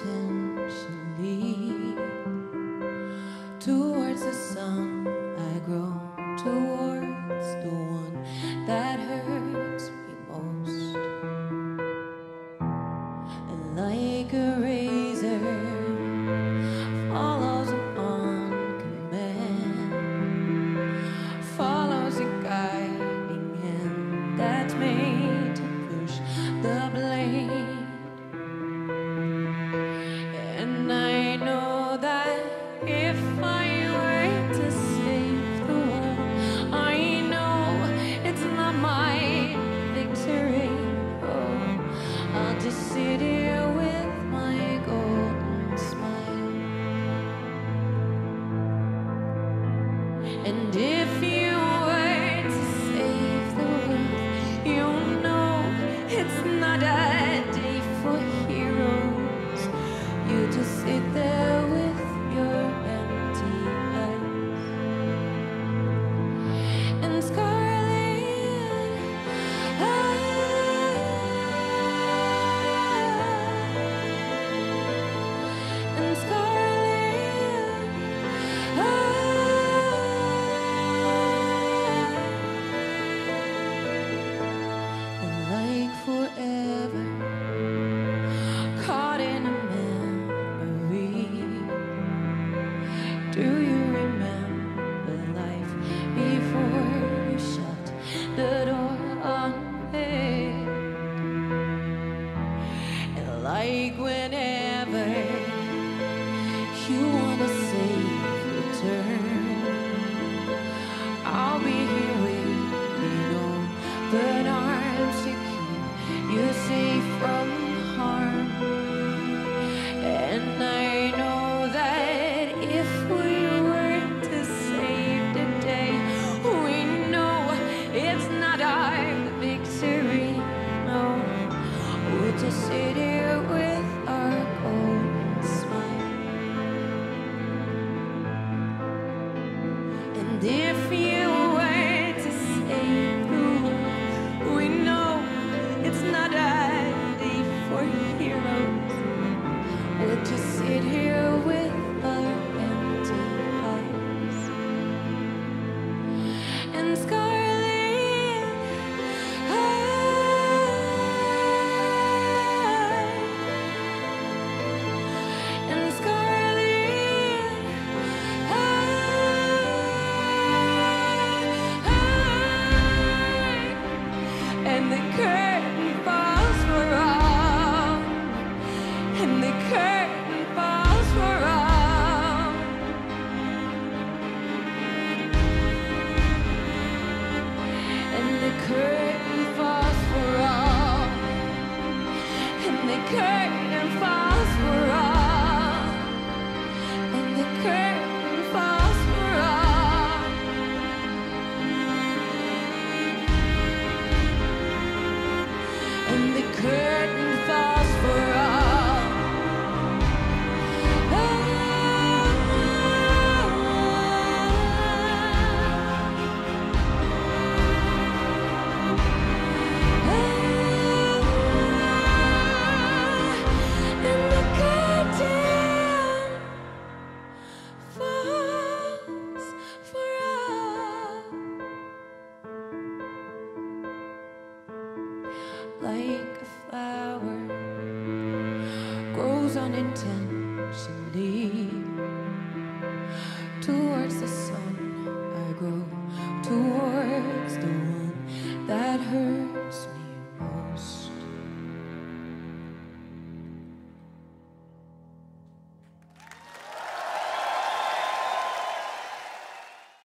intentionally. Towards the sun I grow, towards the one that hurts me most. And like a razor follows on command, follows a guiding hand that's made to push the blade. And I know that if I were to save the world, I know it's not my victory. Oh, I'll just sit here with my golden smile. And if you were to save the world, you'll know it's not a day for heroes. You just sit there with your empty eyes. And Scarlet, and Scarlet, and like forever caught in a memory. Do you remember life before you shut the door on it? And like whenever you wanna save the turn, I'll be here waiting, open arms to keep you safe from harm. And I know that if we were to save the day, we know it's not our victory. No, we'll just sit here with our golden smile. And if you were to save the world, we know it's not a day for heroes. We'll just sit here with our empty eyes. And Scarlet, and Scarlet, and the curtain falls for all, and the curtain falls for all, and the curtain falls for all, and the curtain falls for all, and the curtain falls for all, and the curtain falls for all. And the curtain falls for all. Like a flower grows unintentionally.